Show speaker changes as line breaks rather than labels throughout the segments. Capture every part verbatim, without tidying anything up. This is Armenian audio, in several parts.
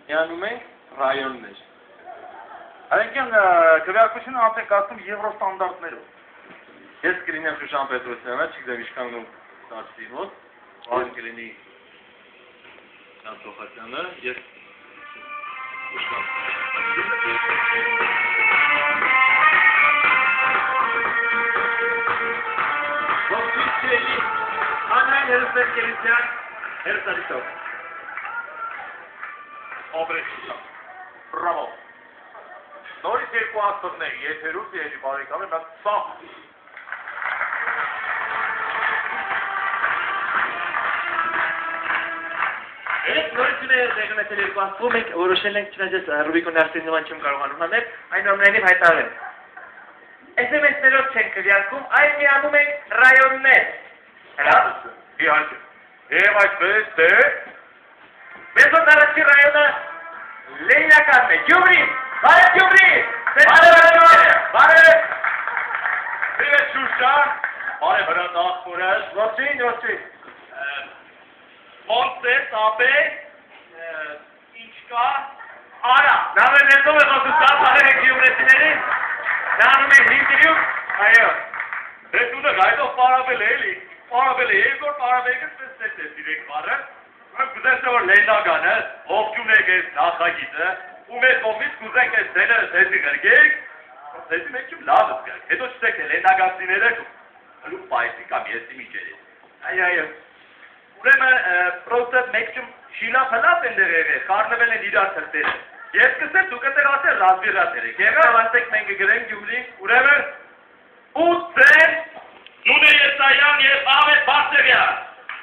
միանում ենք ռայոններ։
Այսինքն քվեարկությունը անցեք ասում եվրոստանդարտներով։ Ես կլինեմ Շուշան Պետրոսյանը, չգիտեմ ինչքան ու դարձի մոտ, այն կլինի Նատոխացյանը, ես Շուշան։ Ողջույն, Անայն հերսերկելիցյան, հերսարիտով։ Օբրետ Շուշան, բրավո։ Նորից երկու աստղներ, եթերուս եհի բարեկամը, բայց սաղ։ Երեք նորություն է դեղնեցել երկու աստղում ենք, որոշել ենք չնայած Ռուբիկոն արդեն նման չեմ կարողանում հանել, այնուամենայնիվ հայտարարել։ էս էմ էս-ներով չենք քվեարկում, այլ միանում ենք ռայոններ։ Հրապություն, իհարկե։ Եվ այսպես թե մեզ մոտ առաջին ռայոնը Լենինականն է, Գյումրի, բարև Գյումրի, բարև, Привет, Շուշան, բարև հրատ աղբորս, ողջույն, ողջույն, Մոնտես, ապե, ինչ կա, արա, նավեր ներդով է խոսում կա, բարև եք Գյումրեցիներին, նանում ենք հինտիրիում, այո, դետունը գայդով պարաբել է էլի, պարաբել է երկոր պարաբեկը սպեսպես է սիրեք բարը, Կուզենք որ լենագանը, ողջուն եք ես նախագիծը, ու մեր կողմից կուզենք ես ձենը ձեզի գրգեք, ձեզի մենք չում լավս գարք, հետո չսեք է լենագացիները հլուկ պայսի կամ եսի միջերի։ Այ այո, ուրեմն պրոտը մեկ չում շիլապ հլապ են դեր եղել, խարնվել են իրար թրտերը, ես կսեմ դուք էտեր ասել ռազմիրատեր եք, եղավ ասեք մենք գրենք Գյումրի, ուրեմն ու ձեն Նունե Եսայան և Ավետ Բարսեղյան։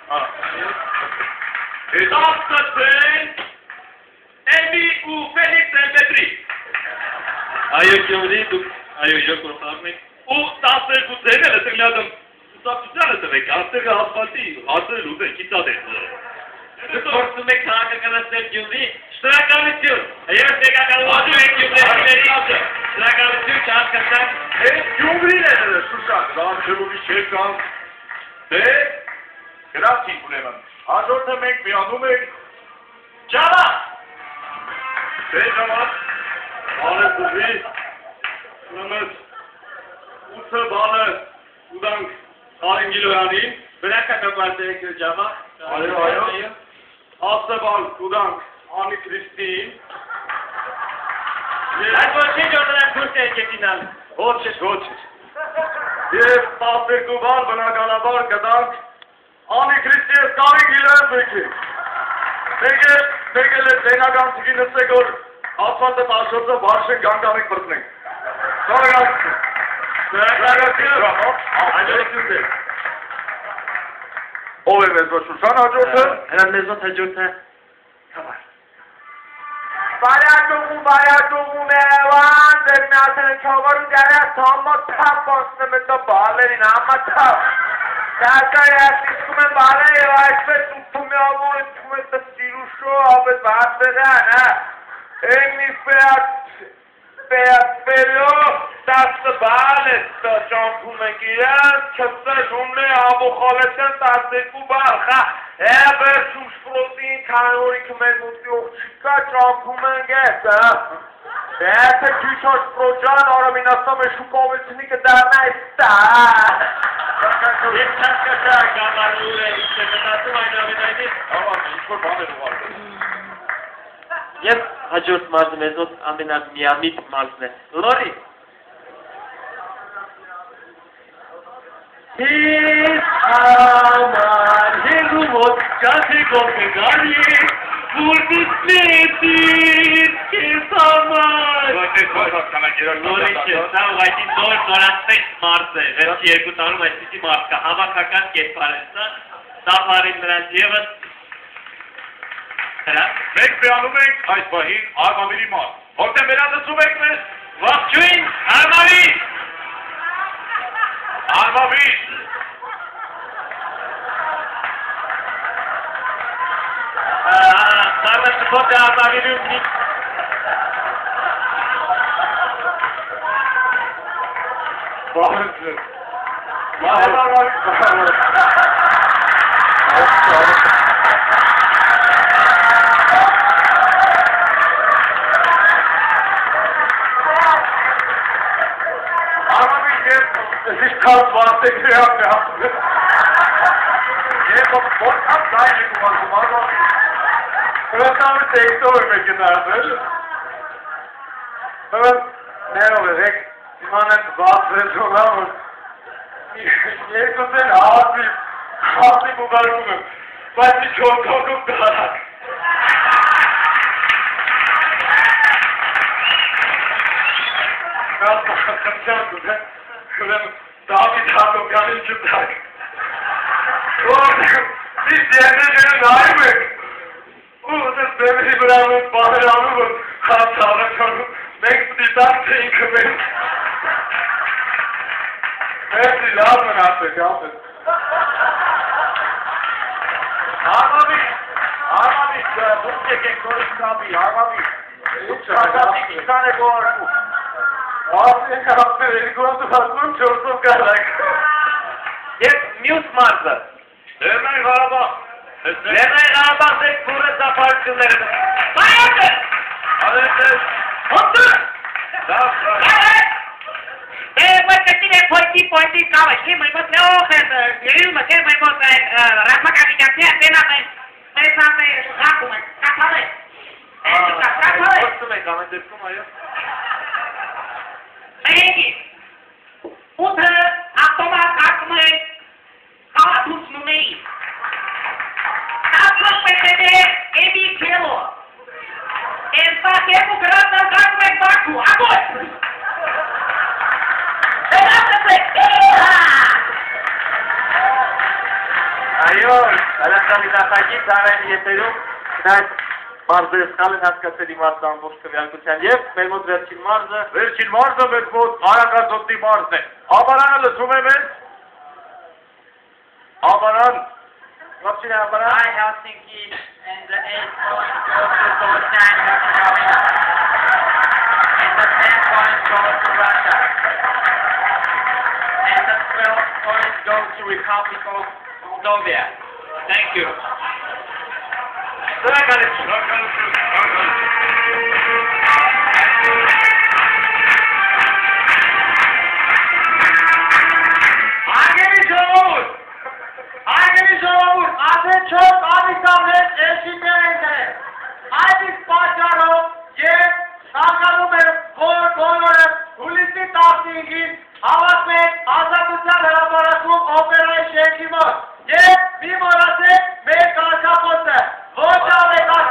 Դաստացեն Էմի ու Ֆելիքս Էմպետրի։ Այո Գյումրի, դուք այո երկոր խաղում եք, ու տասներկու ձեները տղլյադում սապտությանը տվեք, աստեղը հասպալտի, հասրել ուզեն, կիծատ եք։ Դուք որսում եք քաղաքականացնել Գյումրի, շտրականություն, ես եկականություն եք Գյումրեցիների ապը, շտրականություն չհասկացան։ Ես Գյումրին է նրը, Շուշան, դանջերուվի չեկան, դե, գրացինք ուրեմն, հաջորդը մենք միանում ենք Ջավա, դե Ջավա, բանը կուզի, ուրեմն, ութը բանը ուդանք Արին Գիլոյանին, բնակա կապարդը եք Ջավա, այո, այո, ասը բան ուդանք Անի Քրիստին, այդ ոչ ինչ օրդանակ դուրս է եկետինալ, ոչ ես, ոչ ես, և տասերկու բան բնականաբար կդանք Անի Քրիստի ես կարի գիլոյան բեկի, մեկ էլ է ձենական ծիկի նսեք որ ասվածը տաշորդը վարշեն գանգամիկ բրտնենք, սարագացություն, սարագացություն, ով է մեզ ոչ Շուշան հաջորդը, հրան մեզ ոչ հաջորդը, կավար, Բարյատուղու, բարյատուղու մեղվան, դերնատենը չավարու դարյա թամա թապ ասնեմ էտա բալերին, ամա թապ, Դարկար ասիսկում են բալը և այսպես ուպում է ավոր էտում է տսիրուշո, ապետ բաստեղան, էնի պեատվելով, տասը բալ է ճամփում ենք իրան, չսես ունն է աբոխալեցեն տասերկու բալ, խա, էբեր շուշպրոտին կանորիքը մեր մուտի ողջիկա ճամփում ենք ես, Եթե քիչոց պրոջան արամին ասամ է շուկովեցնի կդարնա է ստա, Ես չասկացա գավարուր է, իչը կտասում այն ավենայնի, ավան, ինչ-որ բան էր ուղարկել։ Եվ հաջորդ մարզը մեզոտ ամենակ միամիտ մարզն է, լորի։ Հիս համար, հեղու մոտ կասի կողգարի, Ուրդուսնետից կես համար։ Նորի չէ, սա ուղայտի նոր նորացվեց մարդ է, վերջի երկու տարում այսպիսի մարդ կա, հավաքական կերպար է սա, տապարին նրանց եվս, մենք բեանում ենք այս բահին արմավիրի մարդ, որտեղ վերադսում եք մեզ, ողջույն, արմավիր, արմավիր, Սարվը սպոտ է արմավիրի ունի, Բահնձը,
kalp bahsediyor ya. Niye bak, bak, bak, daha iyi kullandım, ama. Evet abi, tekte oymak giderdi. Evet, ne oluyor? İmanen bazı olan mı? Niye kuzen abi, abi bu var bunu. Ben de çok korkup daha. Ben daha kaçacağım kuzen. Kuzen daha bir daha dokanı içimden. Oğlum, biz diğerlerinin daha mı? Uğursuz beni bırakın, bağıranı mı? Hastalık konu. Next dizem thinking. Hepsi lazım artık, yapın. Arma bir, arma bir, bu çeken konuş abi, arma bir. Bu çakat iki tane gol. Abi, yaptı, eli konusu bakmam çok çok kalak.
Jetzt Newsmaster.
Hemen araba.
Hemen araba sek pure zafarcıları. Hayırdır?
Hayırdır?
Otur!
Tamam.
Eh, pues que tiene pointy pointy cao aquí mới mất nếu cái nếu mà cái mới mất cái làm mất cái nhạc nhạc thế nào này đây sao này ra của mình cắt hết rồi em chụp cắt cắt hết rồi
Nasıl mekanik ettim hayır?
đây gì út thơ áp tôm áp cắt mới cao áp tút xuống đi áp tút phải thế đấy em đi kêu em ta kêu của cái đó nó cắt mới bắt của áp rồi
Ayol, alaskan dinasaki, saben yeteru, nas, marzı eskalın haskası limardan boştu velkuçen yep, Belmut verçin marzı. Verçin marzı, Belmut, ayakar sotti marzı. Abaran alı sumemez. Abaran. Kapçine abaran.
Hi Helsinki and the eight points go to Deutschland and Herzegovina. And the ten points go to Russia. And the twelve points go to Republic of Moldova. Thank you.
Sıra kaleci. Sıra kaleci.
Ageni Çoğur! Ageni Çoğur! Ate çok adikamet eşitlerinde. Aydis Paçaro, ye, Sakalume, Kor, Kolore, Hulisi Tahsingi, Havasmet, Azatüsel Laboratum, Operay Şekimor, ye, Mimorase, ve Karşapote. Voca ve Karşapote.